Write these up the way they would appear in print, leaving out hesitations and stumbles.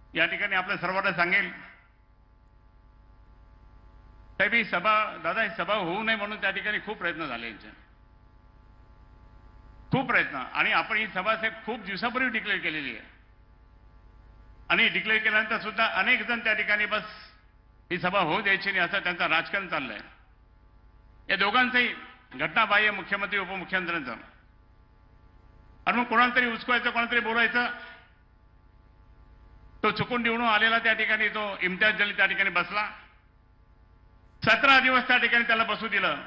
या ठिकाणी आपल्या सर्वांना सांगेल, साहेब ही सभा, दादा ही सभा होऊ नये म्हणून त्या ठिकाणी खूप प्रयत्न झाले यांचे, खूप प्रयत्न. आणि आपण ही सभा साहेब खूप दिवसापूर्वी डिक्लेअर केलेली आहे आणि डिक्लेअर केल्यानंतर सुद्धा अनेक जण त्या ठिकाणी बस ही सभा होऊ द्यायची नाही असं त्यांचं राजकारण चाललंय. या दोघांचंही घटनाबाह्य, मुख्यमंत्री उपमुख्यमंत्र्यांचं. आणि मग कोणाला तरी उचकवायचं, कोणाला तरी बोलायचं. तो चुकून निवडून आलेला त्या ठिकाणी तो इम्तियाज जलील त्या ठिकाणी बसला. 17 दिवस त्या ठिकाणी त्याला बसू दिलं.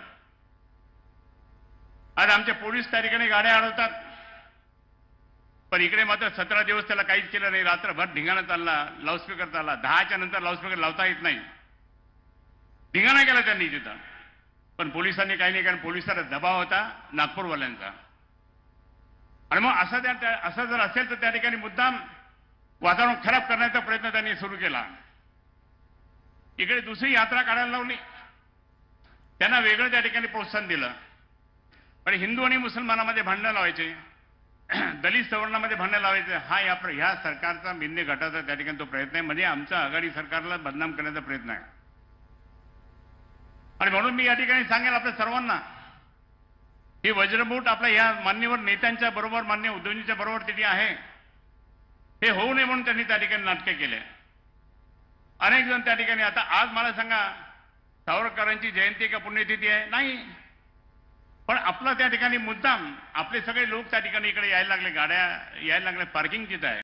आज आमचे पोलीस त्या ठिकाणी गाड्या अडवतात, पण इकडे मात्र 17 दिवस त्याला काहीच केलं नाही. रात्रभर धिंगाणा चालला, लाऊडस्पीकर चालला. 10च्या नंतर लाऊडस्पीकर लावता येत नाही. धिंगाणा केला त्यांनी तिथं, पण पोलिसांनी काही नाही, कारण पोलिसांचा दबाव होता नागपूरवाल्यांचा. आणि मग असं जर असेल तर त्या ठिकाणी मुद्दाम वातावरण खराब करण्याचा प्रयत्न त्यांनी सुरू केला. इकडे दुसरी यात्रा काढायला लावली, त्यांना वेगळं त्या ठिकाणी प्रोत्साहन दिलं. पण हिंदू आणि मुसलमानामध्ये भांडणं लावायचे, दलित सवर्णामध्ये भांडणं लावायचे. हा या सरकारचा मिन्ने गटाचा त्या ठिकाणी तो प्रयत्न आहे, म्हणजे आमच्या आघाडी सरकारला बदनाम करण्याचा प्रयत्न आहे. आणि म्हणून मी या ठिकाणी सांगेल आपल्या सर्वांना, ही वज्रमूठ आपल्या या मान्यवर नेत्यांच्या बरोबर, मान्य उद्धवजींच्या बरोबर तिथे आहे. हे होऊ नये म्हणून त्यांनी त्या ठिकाणी नाटकं केले. अनेक जण त्या ठिकाणी, आता आज मला सांगा सावरकरांची जयंती का पुण्यतिथी आहे? नाही. पण आपला त्या ठिकाणी मुद्दाम आपले सगळे लोक त्या ठिकाणी इकडे यायला लागले, गाड्या यायला लागल्या, पार्किंग तिथं आहे.